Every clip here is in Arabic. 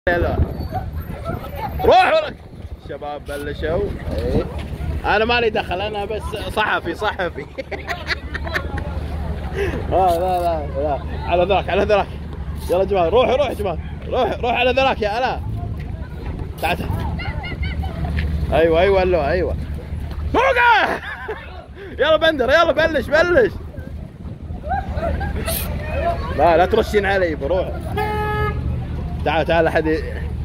يلا روحوا لك الشباب بلشوا. ايه انا مالي دخل، انا بس صحفي لا لا لا على ذراك على ذراك. يلا جماعه روح يا جماعه، روح على ذراك يا الا. تعال ايوه ايوه فوقه. يلا بندر يلا بلش لا ترشين علي بروح. تعال حد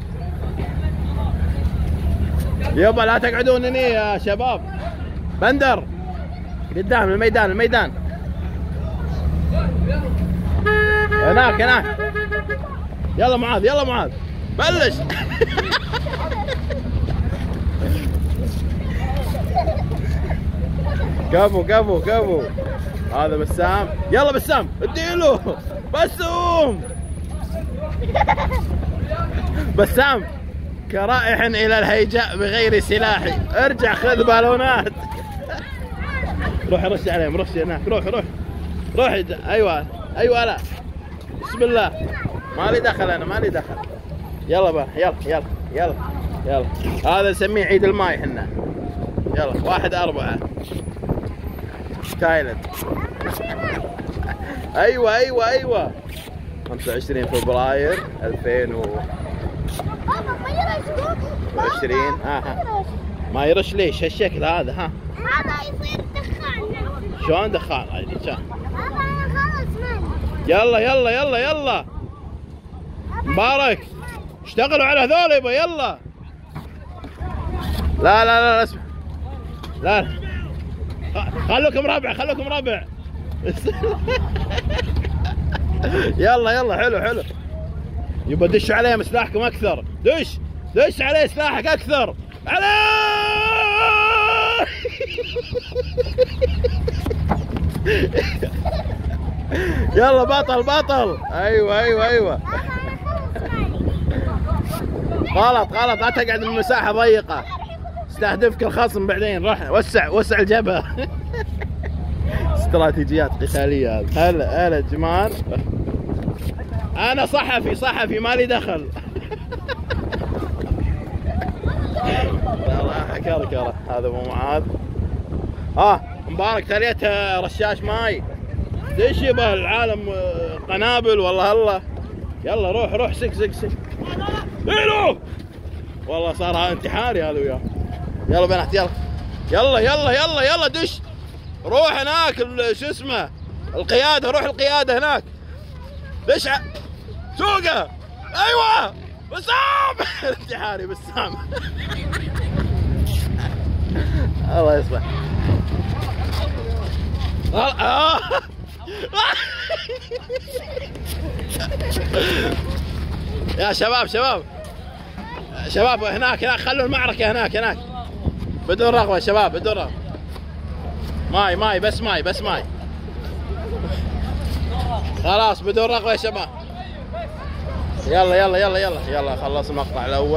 يابا لا تقعدون هني يا شباب. بندر قدام الميدان هناك يلا معاذ بلش. كفو هذا بسام. يلا بسام اديله بسام كرائح الى الهيجاء بغير سلاحي. ارجع خذ بالونات. روح رش عليهم، رش هناك. روح ايوه لا بسم الله. مالي دخل. يلا بقى يلا هذا نسميه عيد الماي حنا. يلا 1/4 تايلاند. ايوه 25 فبراير 2020. ما يرش ليش هالشكل هذا؟ هذا يصير دخان. شلون دخان؟ هذا كان خلاص يلا مبارك اشتغلوا على هذول يبا. يلا لا اسمع لا خلوكم ربع يلا حلو يبا دشوا عليهم سلاحكم اكثر. دش عليه سلاحك اكثر عليه. يلا بطل. ايوه غلط لا تقعد بمساحه ضيقه، استهدفك الخصم بعدين. روح وسع الجبهه. استراتيجيات قتاليه هذه. هلا جمال انا صحفي مالي دخل. والله كركره. هذا ابو معاذ. مبارك تليت رشاش ماي. ليش يبا العالم قنابل والله الله. يلا روح سك ايلو. والله صار انتحاري هذا وياه. يلا بنات يلا دش. روح هناك شو اسمه القياده. روح القياده هناك. دش سوقه. ايوه بسام. انتحاري بسام. الله يصلح. يا شباب هناك خلوا المعركة هناك بدون رغوة شباب، بدون رغوة. ماي بس ماي خلاص بدون رغوة يا شباب. يلا خلص المقطع الأول.